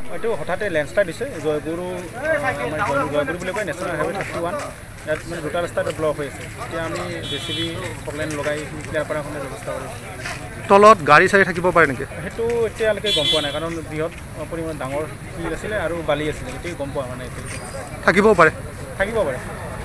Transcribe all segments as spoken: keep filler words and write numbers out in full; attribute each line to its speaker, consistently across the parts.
Speaker 1: এইটো হঠাতে লেণ্ডশ্লাইড দিছে জয়গুৰু জয়গুৰু বুলি কয় নেশ্যনেল হাইৱে থাৰ্টি ওৱান ইয়াত মানে দুটা ৰাস্তাতে ব্লক হৈ আছে এতিয়া আমি জে চি বি ফকলেন লগাই ক্লিয়াৰ কৰাৰ কাৰণে ব্যৱস্থা কৰিছোঁ
Speaker 2: তলত গাড়ী চাড়ী থাকিব পাৰে নেকি
Speaker 1: সেইটো এতিয়ালৈকে গম পোৱা নাই কাৰণ বৃহৎ পৰিমাণ ডাঙৰ শিল আছিলে আৰু বালি আছিলে এতিয়া গম পোৱা মানে
Speaker 2: থাকিবও পাৰে
Speaker 1: থাকিব পাৰে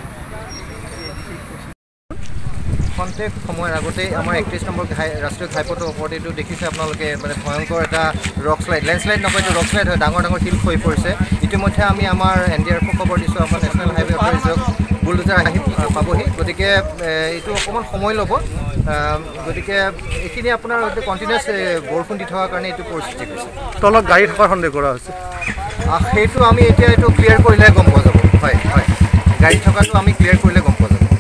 Speaker 3: খন্তেক সময়ৰ আগতে আমাৰ একত্ৰিছ নম্বৰ ৰাষ্ট্ৰীয় ঘাইপথৰ ওপৰত এইটো দেখিছে আপোনালোকে মানে ভয়ংকৰ এটা ৰক শ্লাইড লেণ্ডশ্লাইড নকয় এইটো ৰক শ্লাইড হয় ডাঙৰ ডাঙৰ শিল হৈ পৰিছে ইতিমধ্যে আমি আমাৰ এন ডি আৰ এফক খবৰ দিছোঁ আমাৰ নেশ্যনেল হাইৱে অথৰিটিক বুলডোজাৰ আহি পাবহি গতিকে এইটো অকণমান সময় ল'ব গতিকে এইখিনি আপোনাৰ কণ্টিনিউৱাছ বৰষুণ দি থকাৰ কাৰণে এইটো পৰিস্থিতি হৈছে
Speaker 2: তলত গাড়ী থকাৰ সন্দেহ কৰা হৈছে
Speaker 3: সেইটো আমি এতিয়া এইটো ক্লিয়াৰ কৰিলেহে গম পোৱা যাব হয় হয় গাড়ী থকাটো আমি ক্লিয়াৰ কৰিলে গম পোৱা যাব